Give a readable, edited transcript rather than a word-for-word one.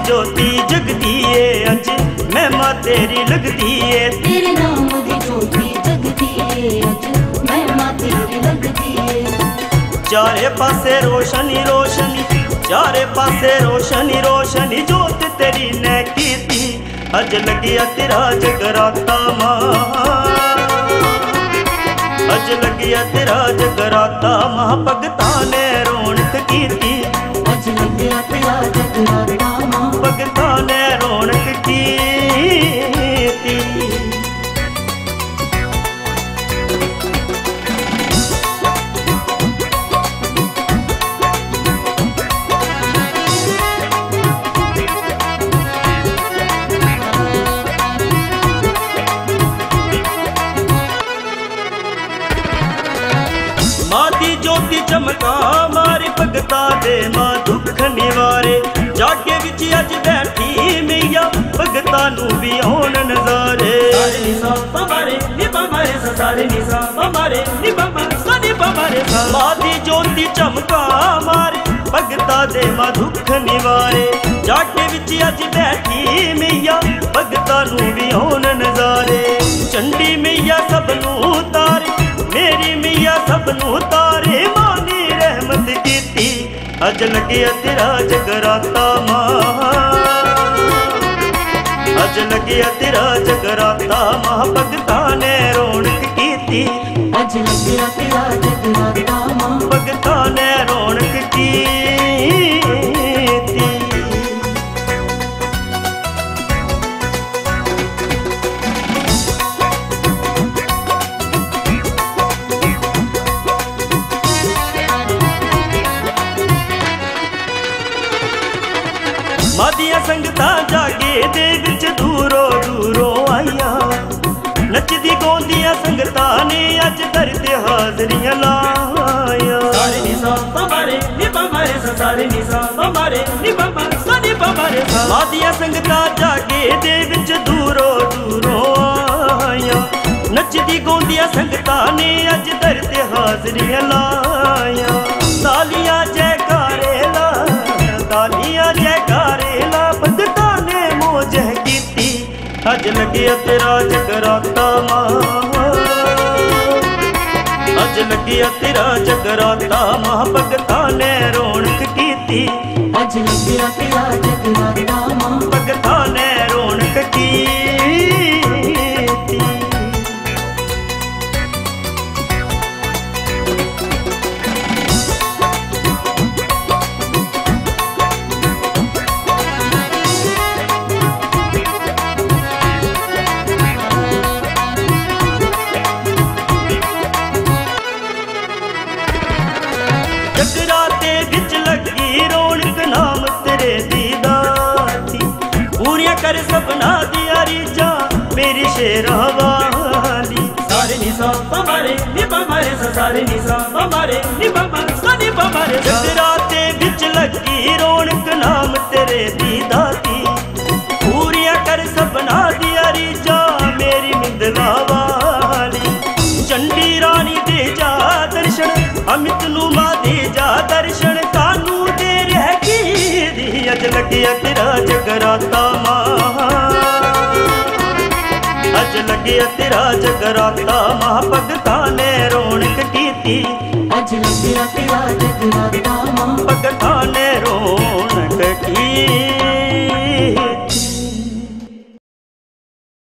ज्योति जगदी है अज महिमा तेरी लगदी है। तेरे नाम दी ज्योति जगदी है अज महिमा तेरी लगदी है। चारे पासे रोशनी रोशनी, चारे पासे रोशनी रोशनी, जोत तेरी ने कीती अज लगिया तेरा जगराता मां, अज लगिया तेरा जगराता मां, भगतां ने रौनक कीती अज लगिया तेरा जगराता मां, भगतां ने रौनक कीती। मादी ज्योति चमका मारे भगता दे मां दुख निवारे, जागे विच अज बैठी मैया भगता नू भी आउण नजारे। मादी ज्योति चमका मारे भगता दे मां दुख निवारे, जागे विच अज बैठी मैया भगता नू भी आउण नजारे। चंडी मैया सबनू तारे, मेरी मैया सबनू तारे, मानी रहमत कीती अज लगिया तेरा जगराता मां, अज लगिया तेरा जगराता मां, भगतां ने रौनक कीती अज लगिया तेरा जगराता मां, भगतां ने रौनक कीती। मादिया संगतां जागे दे विच दूरों दूरों आईया, नचदी गाउंदियां संगतां ने अज दर ते हाजरियां लाया। मादिया संगतां जागे दे विच दूरों दूरों आईया, नचदी गाउंदियां संगतां ने अज दर ते हाजरियां लाया। तालियां जयकारे ला, तालियां जयकारे ला, भगतां ने मौज कीती अज लगिया तेरा जगराता मां, अज लगिया तेरा जगराता मां, भगतां ने रौनक कीती अज लगिया तेरा जगराता मां, भगतां ने रौनक कीती। जगराते बिच लगी रौनक नाम तेरे दीदाती, पूरियां कर सपना दिया रीजा मेरी शेरा वाली। जगराते बिच लगी रौनक नाम तेरे दीदाती, पूरियां कर सपना दिया रीजा मेरी मिंदला वाली। चंडी रानी दे जा दर्शन, अमित नुमा दे जा दर्शन, कानू दे रह दी अज लगिया तेरा जगराता मां, अज लगिया तेरा जगराता मां, भगतां ने रौनक कीती अज लगिया तेरा जगराता